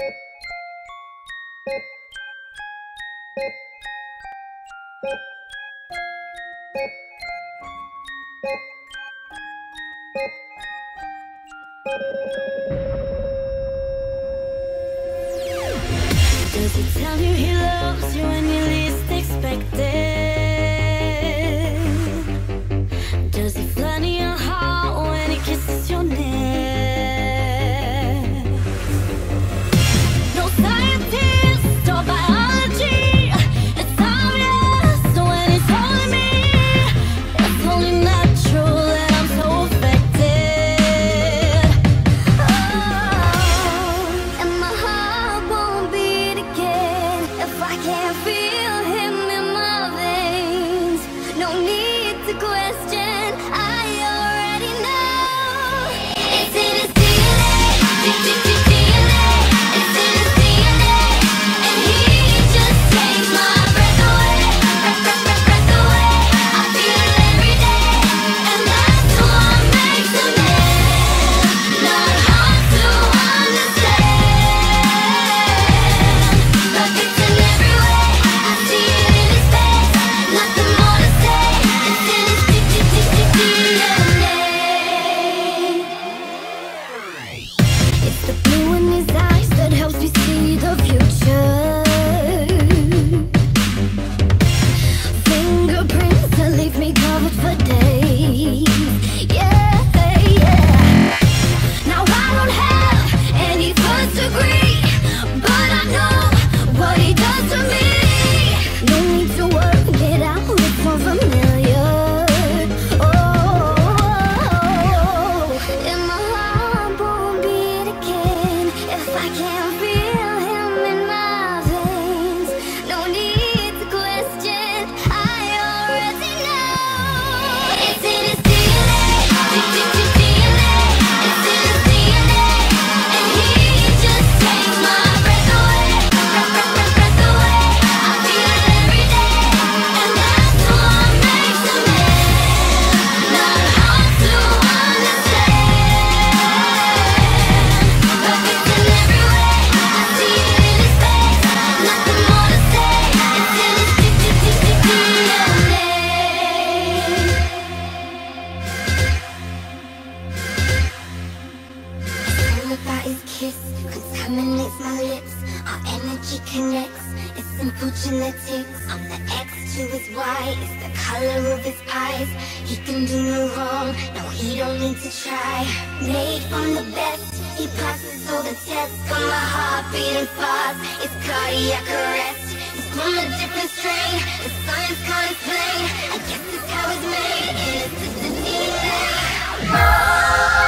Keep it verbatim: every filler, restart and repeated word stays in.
Does he tell you he loves you when you least expect it? Does he flirt in your heart when he kisses your neck? No scientist or biology, it's obvious when he's holding me. It's only natural that I'm so affected. Oh, and my heart won't beat again if I can't feel him in my veins. No need to question, I already know. It's in his D N A, D N A. It's in his D N A, and he just takes my breath away, breath, breath, breath, breath away. I feel it every day, and that's what makes a man. Not hard to understand, but it's in every way. I see it in his face, nothing more to say. It's in his D N A. It's the blue in his eyes that helps me see the future. Fingerprints that leave me covered for days. Yeah, yeah. Now I don't have any first degree, but I know what he does to me. No need to work it out, it's so familiar. Oh, and my heart won't beat again if I can't feel him in my veins. No need to question, I already know. It's in his D N A, D N A. It's in his D N A, and he just takes my breath away, breath, breath, breath, breath away. I feel it every day, and that's what makes a man. Not hard to understand, but it's in every way. I see it in his face, nothing more to say. It's in his D N A. All about his kiss contaminates my lips. Our energy connects. It's simple genetics. I'm the X to his Y. It's the color of his eyes. He can do no wrong. No, he don't need to try. Made from the best. He passes all the tests. Got my heart beating fast. It's cardiac arrest. He's from a different strain. The science can't explain. I guess it's how it's made. It's the D N A.